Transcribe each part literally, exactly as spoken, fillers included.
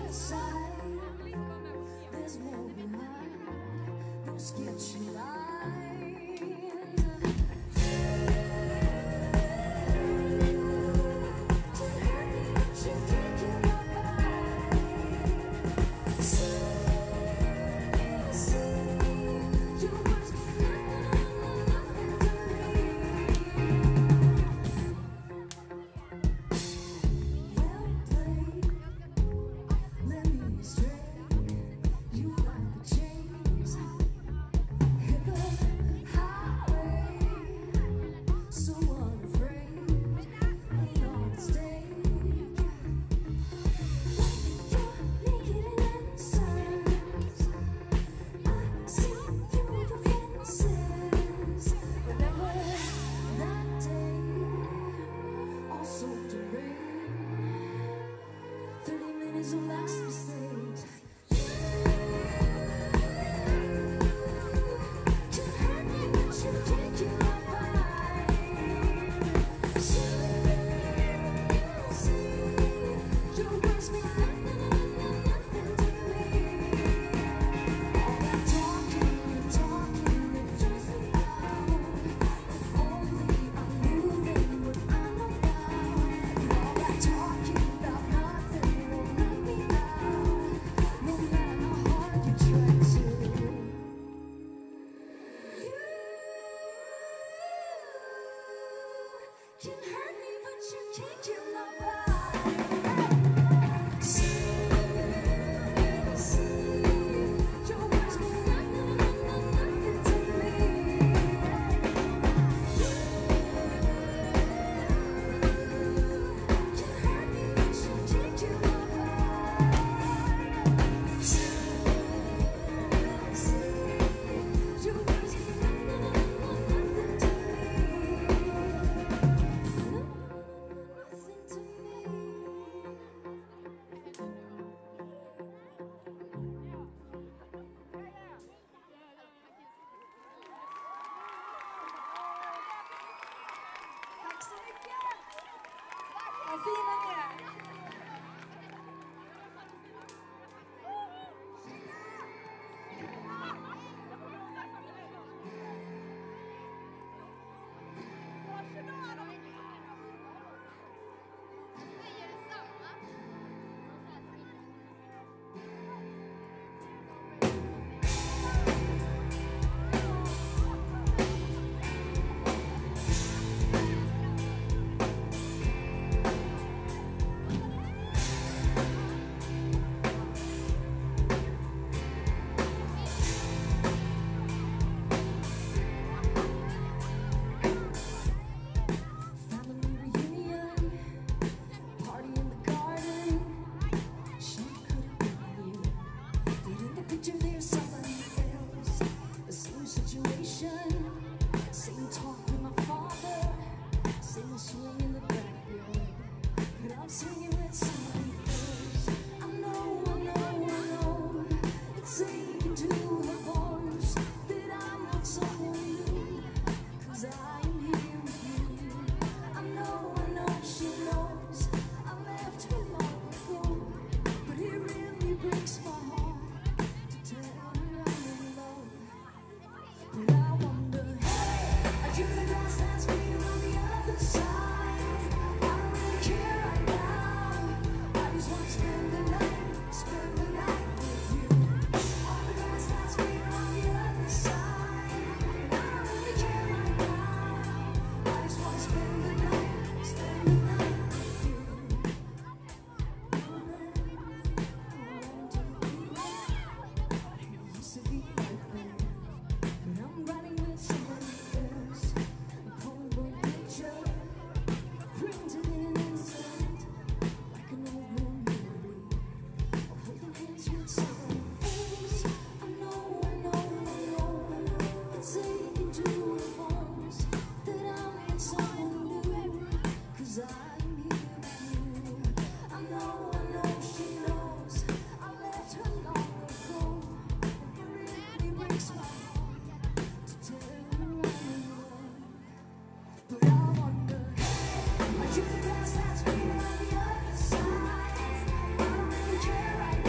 That's me on the other side. I don't really care right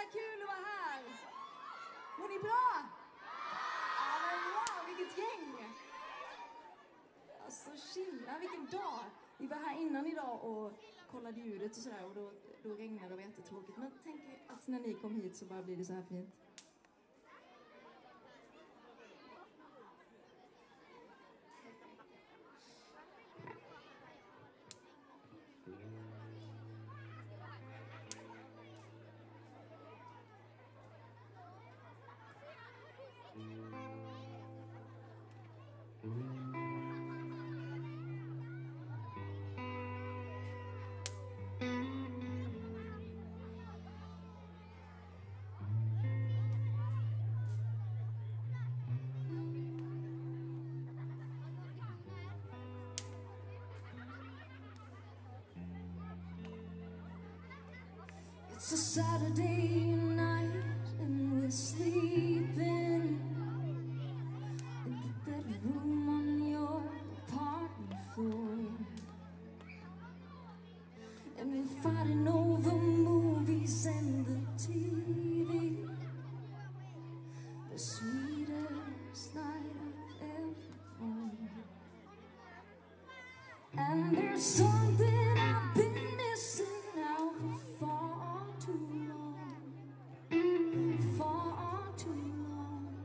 kul att vara här. Mår ni bra? Ja, men wow, vilket gäng. Alltså, chilla, vilken dag. Vi var här innan idag och kollade ljudet och sådär och då, då regnade det och var jättetråkigt. Men tänk att när ni kom hit så bara blir det så här fint. It's a Saturday night and we're sleeping in the bedroom on your apartment floor, and we're fighting over movies and the T V, the sweetest night I've ever known. And there's something I've been missing now for far too long, far too long,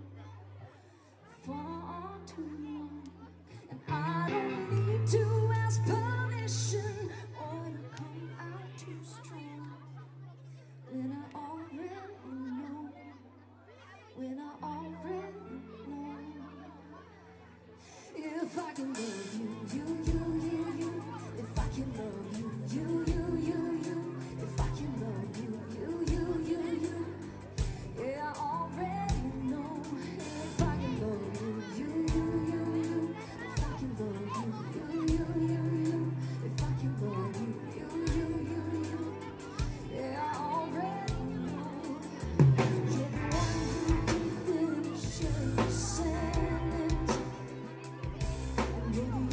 far too long. And I don't need to ask permission or to come out too strong when I already know, when I already know. If I can love you, you, you, you, you. If I can love you, you, you, you, you. If I can love you, you, you, you, you. Yeah, I already know. If I can love you, you, you, you, you. If I can love you, you, you, you, you. If I can love you, you, you, you, you. Yeah, I already know. You're the one who finishes the sentence. You're the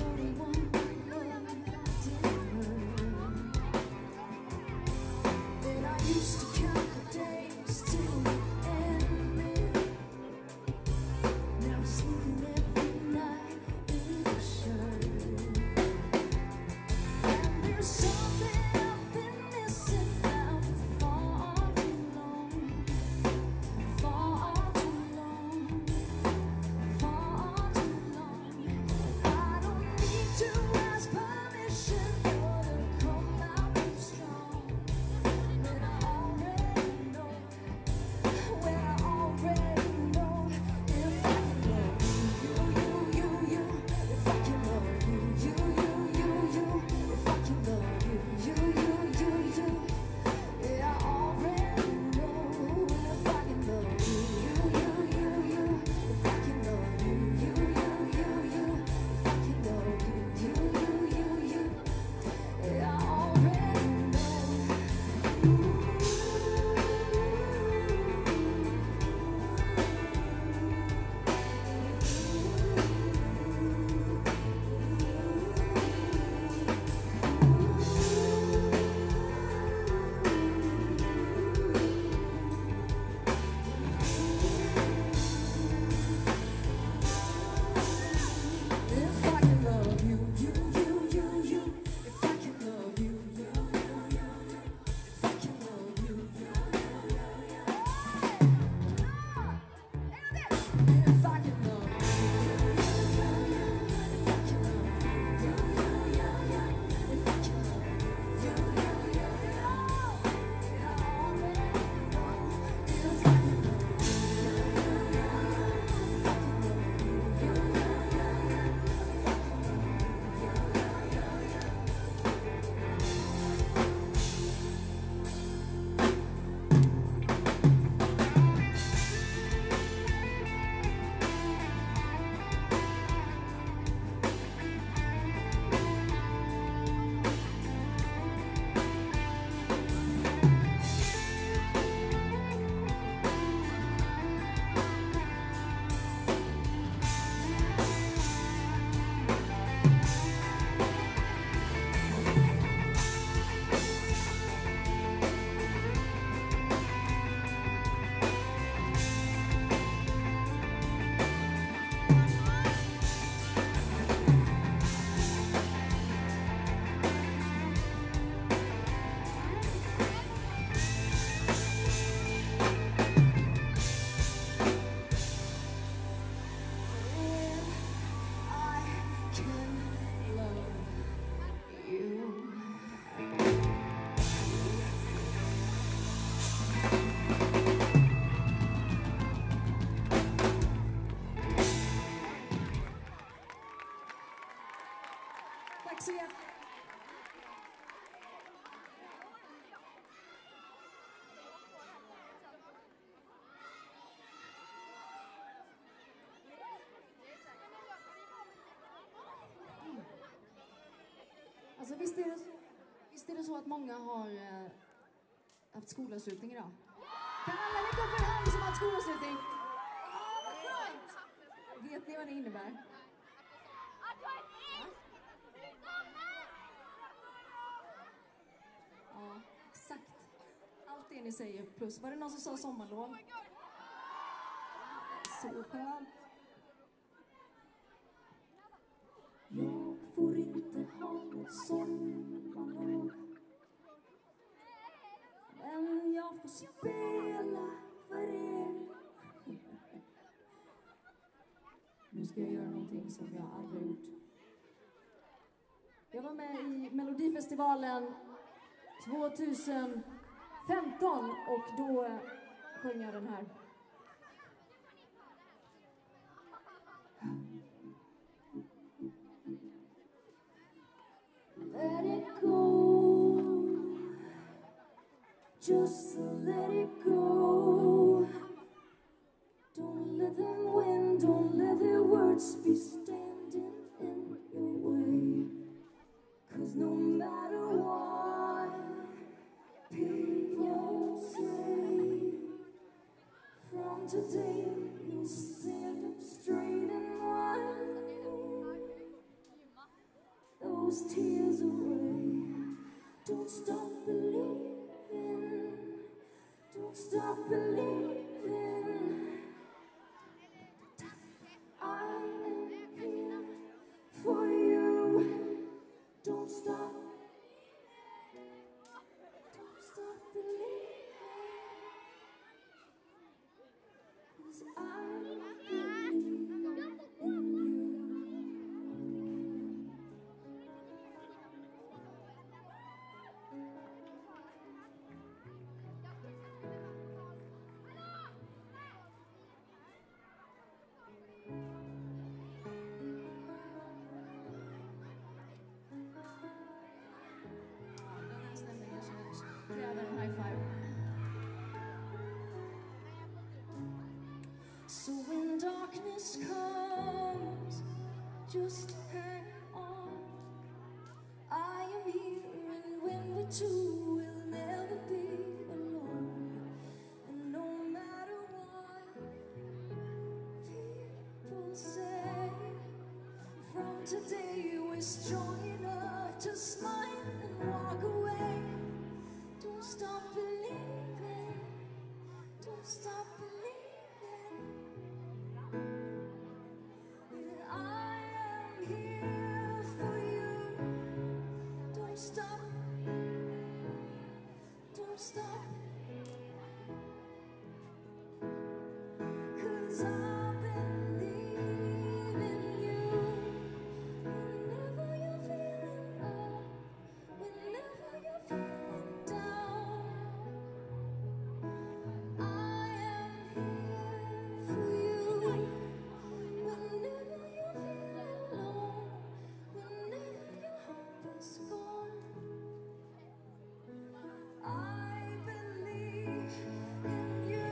så jättemycket. Alltså visst är, det, visst är det så att många har eh, haft skolavslutning idag? Kan alla lägga upp en hand som har haft skolavslutning? Vet ni vad det innebär? Ja, exakt. Allt det ni säger plus. Var det någon som sa sommarlov? Så skönt. Jag får inte ha något sommarlov, men jag får spela för er. Nu ska jag göra någonting som jag aldrig har gjort. Jag var med i Melodifestivalen tjugohundrafemton och då sjöng jag den här. Let it go, just let it go. Don't let them win, don't let their words be standing in your way. 'Cause no matter what people say, from today you'll stand up straight and wipe those tears away. Don't stop believing, don't stop believing. I am here for you. Don't stop, don't stop believing. 'Cause I believe in you. So when darkness comes, just hang on. I am here, and when we're two, we'll never be alone. And no matter what people say, from today we're strong enough to smile and walk away. Don't stop believing, don't stop believing. I am here for you. Don't stop, don't stop. 'Cause I believe in you. Whenever you're feeling up, whenever you're feeling down, I am here for you. Whenever you feel alone, whenever your hope is gone, I believe in you.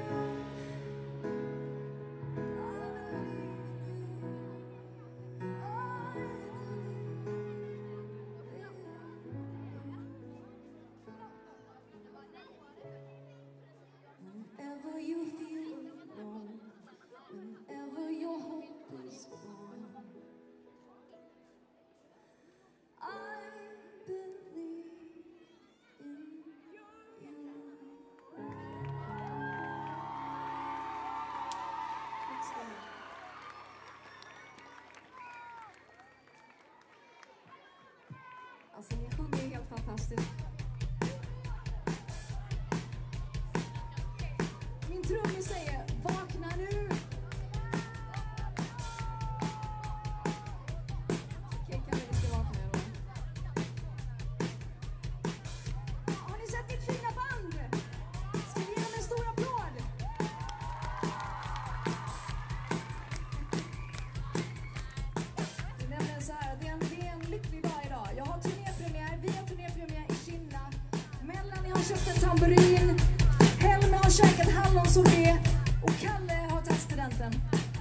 I believe in you. I believe. Whenever you feel alone, whenever your hope is gone, I believe in you. Let's go. Alltså ni sjunger helt fantastiskt. Min trummis säger vakna nu. Okej, kan vi ska vakna då? Har ni sett ditt fina band? Ska vi ge dem en stor applåd? Det är nämligen så här, det är en, det är en lycklig dag idag. Jag har tamburin. Helme har käkat hallonsorbet och Kalle har tagit studenten.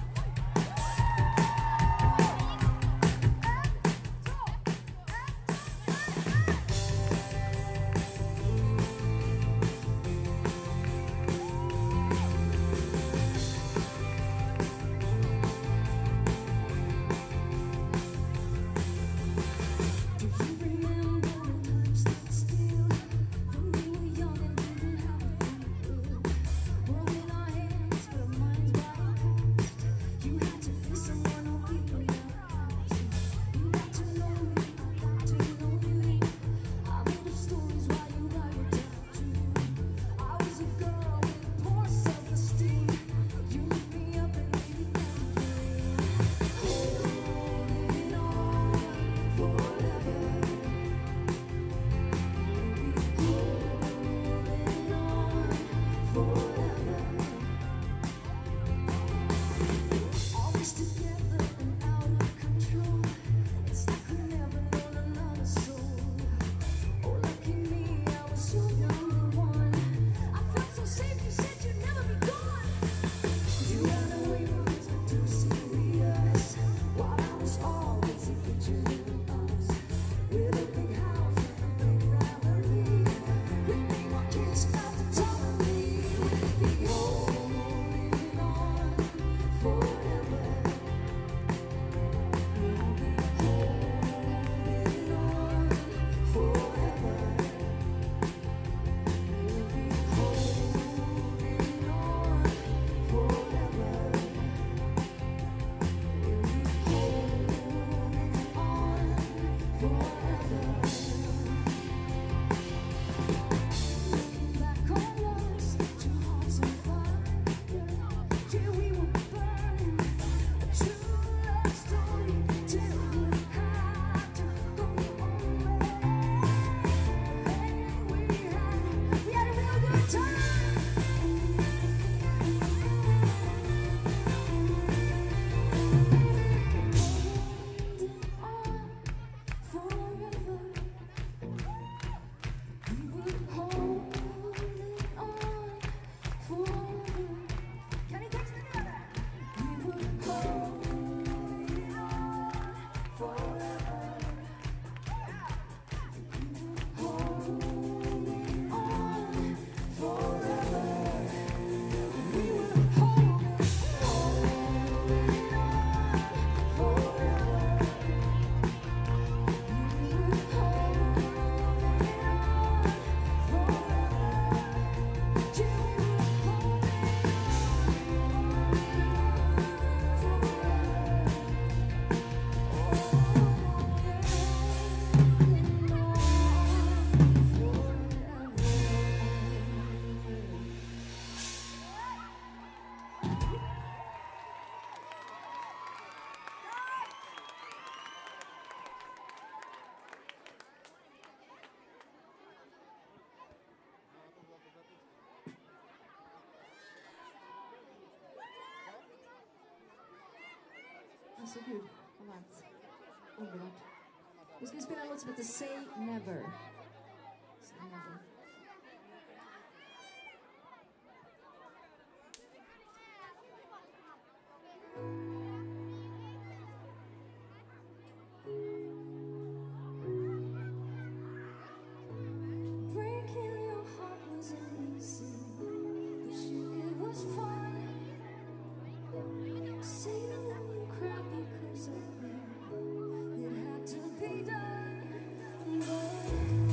Alltså gud, vad varmt. Underbart. Nu ska vi spela en låt som heter Say Never. Say Never. Breaking your heart wasn't easy, but you, it was fun. Saying you cried because of me, it had to be done. But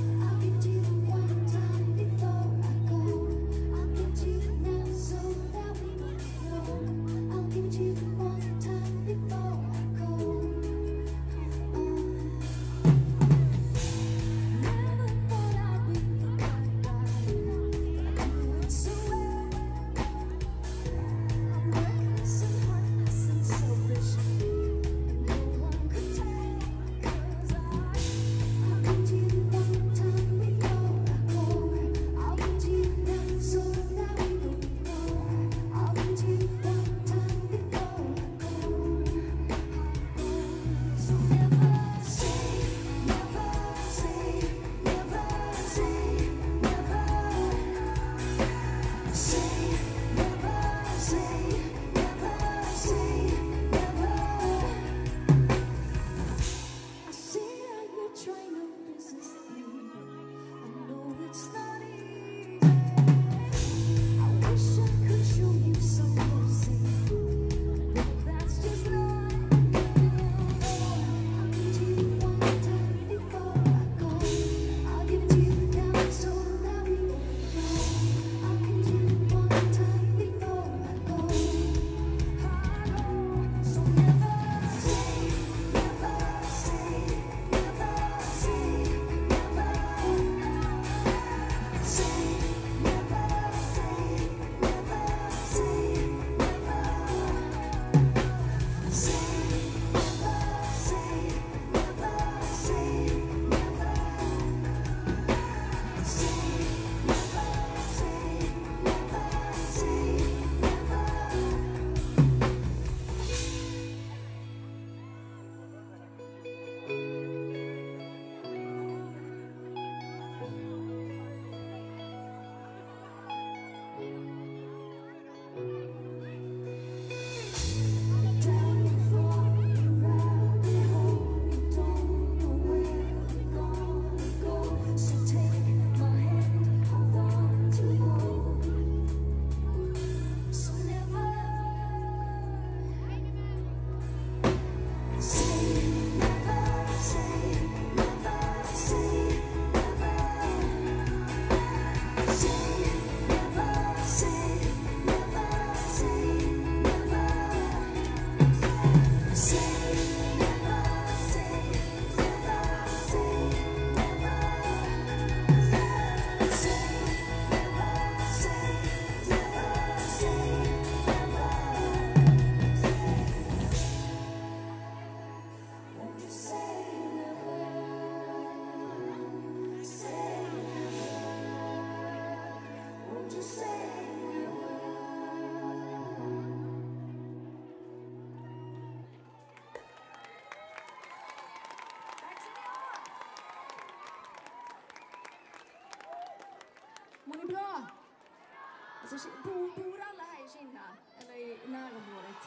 Mår ni bra? Alltså, bor, bor alla här i Kinna? Eller i närområdet?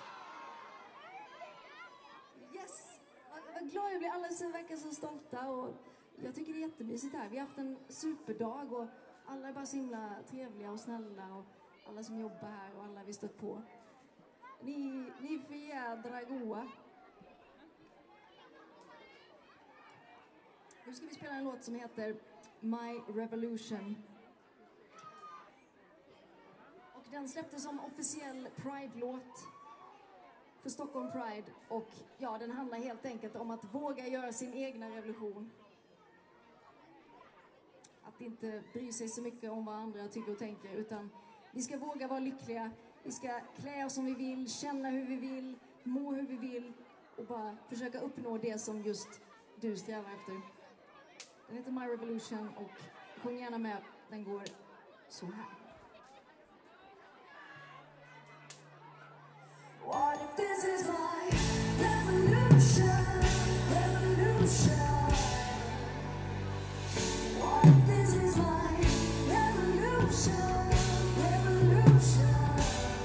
Yes! Vad, vad glad jag blir. Alla så verkar så stolta. Och jag tycker det är jättemysigt här. Vi har haft en superdag och alla är bara så himla trevliga och snälla. Och alla som jobbar här och alla vi stött på. Ni, ni är för jädra goa. Nu ska vi spela en låt som heter My Revolution. Och den släpptes som officiell Pride-låt för Stockholm Pride. Och ja, den handlar helt enkelt om att våga göra sin egna revolution. Att inte bry sig så mycket om vad andra tycker och tänker, utan vi ska våga vara lyckliga. Vi ska klä oss som vi vill, känna hur vi vill, må hur vi vill och bara försöka uppnå det som just du strävar efter. Den heter My Revolution och sjung gärna med. Den går så här. What if this is my revolution, revolution? What if this is my revolution, revolution?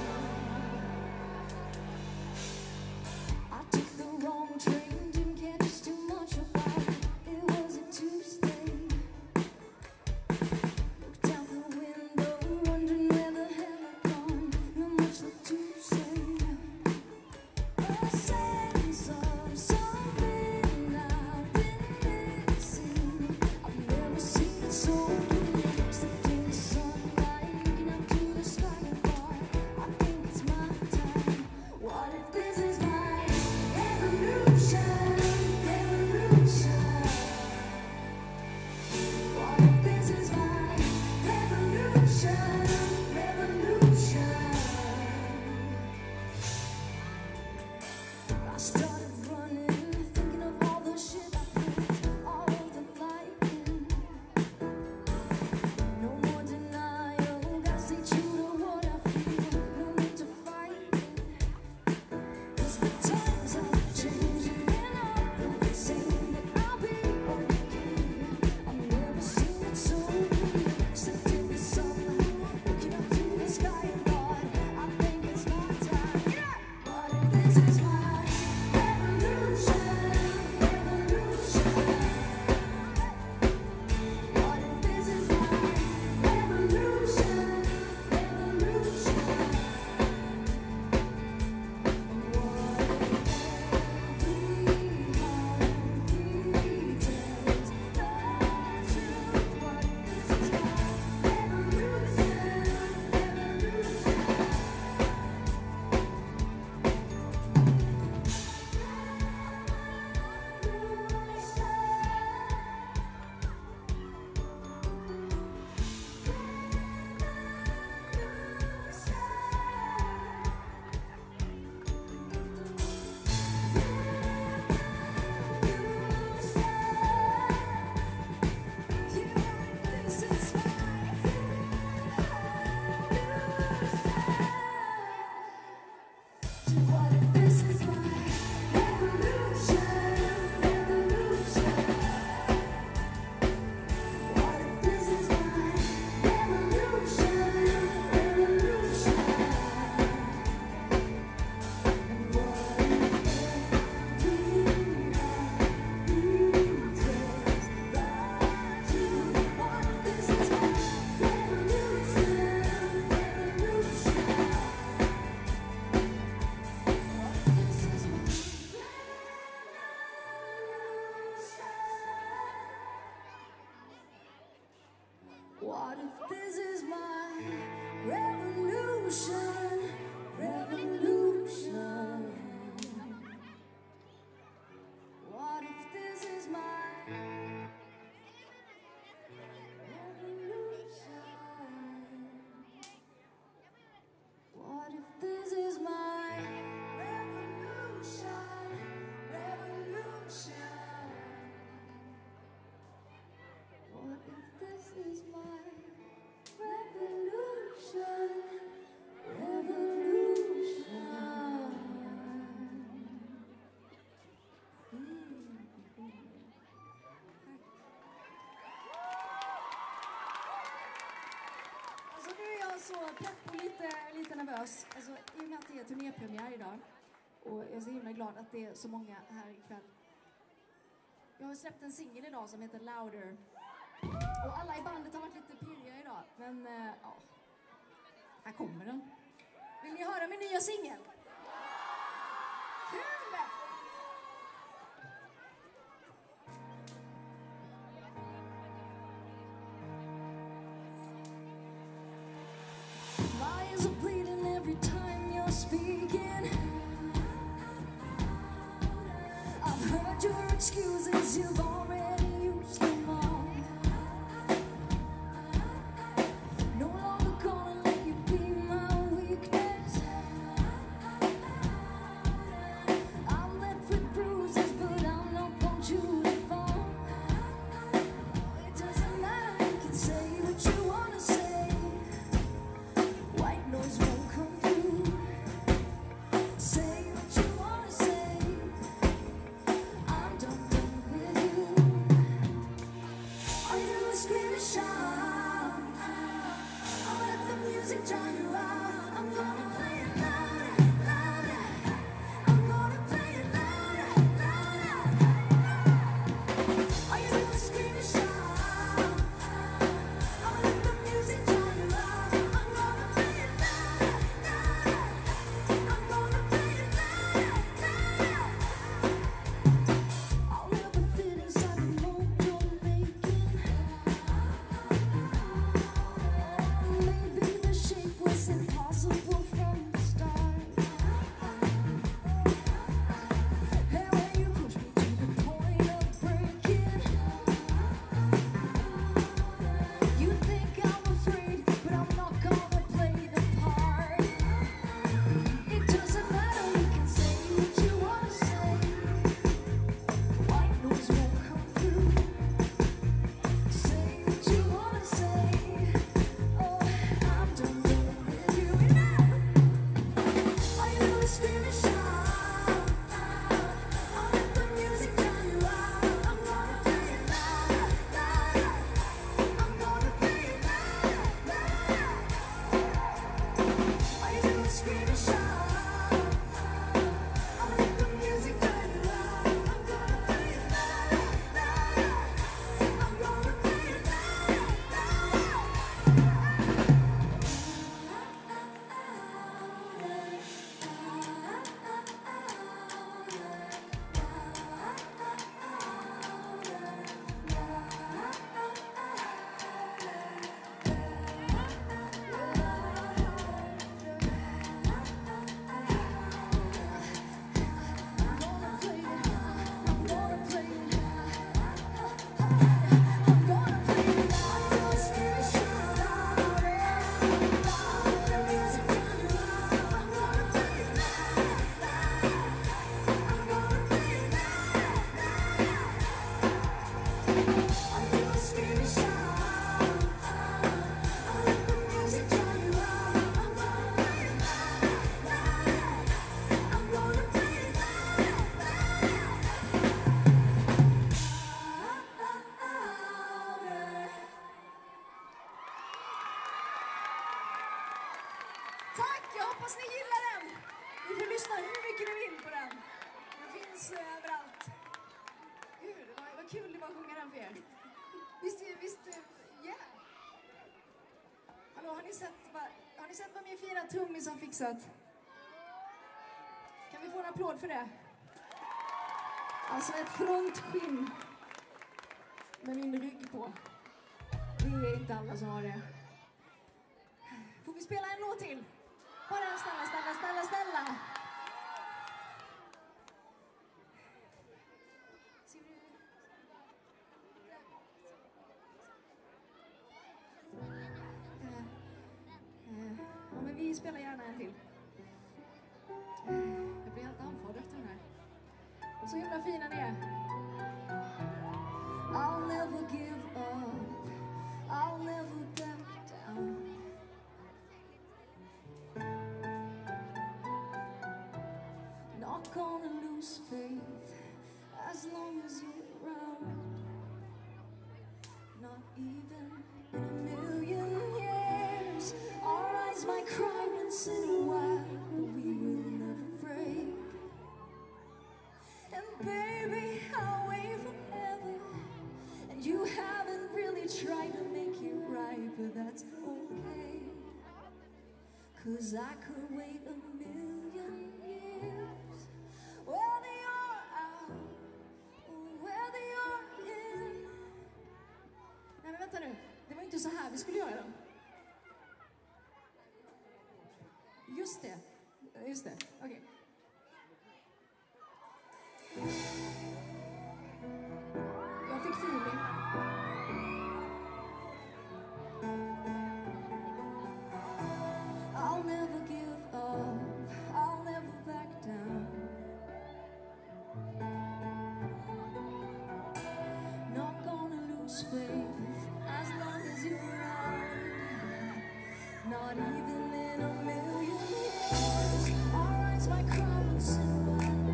I took the wrong train, didn't catch too much about it. It was a Tuesday. Looked out the window, wondering where the hell I'd gone. Not much left to say. A sense of something I've been missing. I've never seen it so clear. Stepped in the sunlight, looking up to the sky and thought, I think it's my time. What if this is my revolution, revolution? What if this is my revolution, revolution? I started running, thinking of all the shit I put, all of the lightning. No more denial, gotta stay true to what I feel, no need to fight it. 'Cause the times are changing and I'm saying that I'll be okay. I've never seen it so clear. Stepped in the sunlight, looking up to the sky and thought, I think it's my time. What if this is my revolution, revolution? What if this is my revolution, revolution? What if this is my revolution, revolution? What if this is my revolution, revolution? And what if we have roots back to what if this is my revolution, revolution? This is my revolution. What if this is my revolution, revolution? pepp och lite, lite nervös. Alltså, i och med att det är turnépremiär idag. Och jag är så himla glad att det är så många här ikväll. Jag har släppt en singel idag som heter Louder. Och alla i bandet har varit lite pirriga idag. Men äh, ja, här kommer den. Vill ni höra min nya singel? Kul! My eyes are bleeding every time you're speaking. I've heard your excuses, you've already used them all. No longer gonna let you be my weakness. I'm left with bruises, but I'm not going to fall. It doesn't matter, you can say what you wanna say. White noise won't come through. Say what you wanna say. I'm done, done with you. All you do is scream and shout. I'll let the music drown you out. I'm gonna play it louder, louder. I'm gonna play it louder, louder. All you do is scream and shout. I'll let the music drown you out. I'm gonna play it louder, louder. I'm gonna play it louder, louder. I'll never fit inside the mold you're making. Maybe the shape was impossible from the start. And when you push me to the point of breaking, you think I'm afraid, but I'm not gonna play the part. It doesn't matter, you can say what you wanna say. White noise won't come through. Say what you wanna say. Oh, I'm done, done with you. All you do is scream and shout. I'll let the music drown you out. I'm gonna play it louder, louder. I'm gonna play it louder, louder. All you do is scream and shout. I'll let the music drown you out. I'm gonna play it louder, louder. I'm gonna play it louder, Tack, jag hoppas ni gillar den. Ni får lyssna hur mycket ni vill på den. Den finns eh, överallt. Gud, vad, vad kul det var att sjunga den för er. Visst, visst, yeah. Hallå, har ni sett vad, har ni sett vad min fina trummis har fixat? Kan vi få en applåd för det? Alltså ett frontskinn med min rygg på. Det är inte alla som har det. Får vi spela en låt till? Bara en, snälla, snälla, snälla, snälla. Ser du? Eh, eh, Ja, men vi spelar gärna en till. Jag blir helt andfådd efter den här. Och så himla fina ni är. I'll never give up. I'll never back down. Not gonna lose faith as long as you're around. Not even in a million years. Our eyes might once in a while, but we will never break. And baby, I'll wait forever. And you haven't really tried to make it right, but that's okay. 'Cause I could wait a million years. Whether you're out or whether you're in. Nej men vänta nu, det var inte så här vi skulle göra den. Just det, just det, okej. Jag fick feeling. I'll never give up, I'll never back down. Not gonna lose faith as long as you're around. Not even in a million years. I'll rise my crown and sing while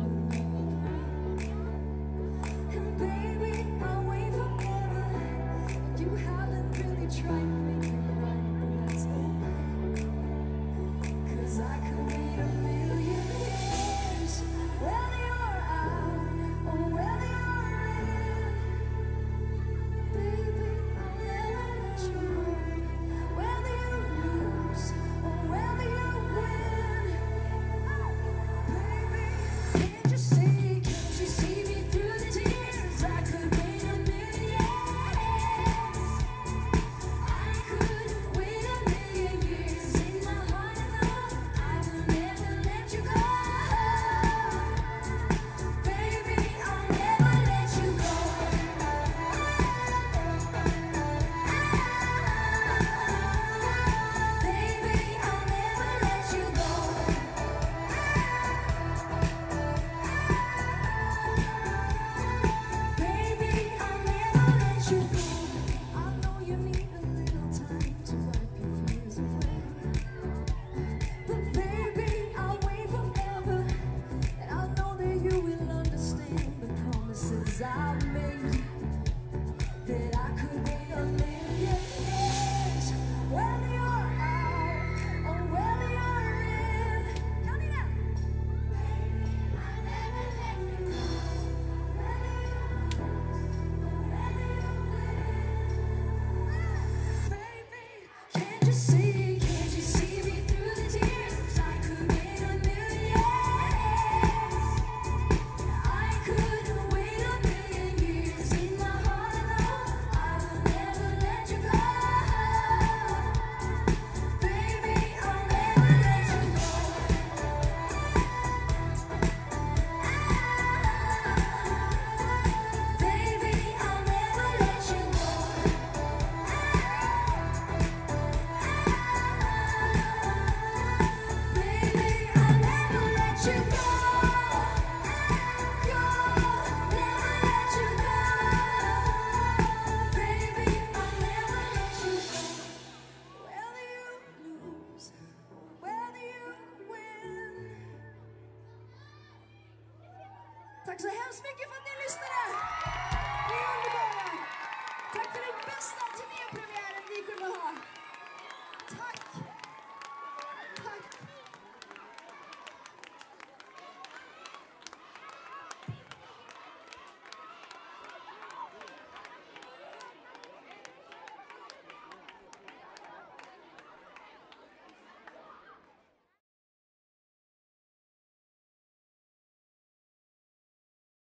and baby, I'll wait forever. You haven't really tried to make it right, but that's okay. 'Cause I could wait a million years. Whether you're out or whether you're in. Baby, I'll never let you go. Whether you lose or whether you win. Baby, can't you see, can't you see me through the tears? I could wait a million years. I could wait a million years. In my heart I know I will never let you go. Baby, I'll never let you go. Baby, I'll never let you go. Baby, I'll never let you go. I know you need a little time to wipe your fears away. But baby, I'll wait forever. And I know that you will understand the promises I made. That I could wait a million years. Whether you're out or whether you're in. Count it out. Baby, I'll never let you go. Whether you lose or whether you win. Baby, can't you see, can't you see me through the tears? I could wait a million years. I could wait a million years. In my heart I know I will never let you go. Baby, I'll never let you go. Baby, I'll never let you go. Baby, I'll never let you go. Go, never let you go. Baby, I'll never let you go. Whether you lose, whether you win. Tack så hemskt mycket för att ni lyssnade. Ni är underbara. Tack för den bästa turnépremiären.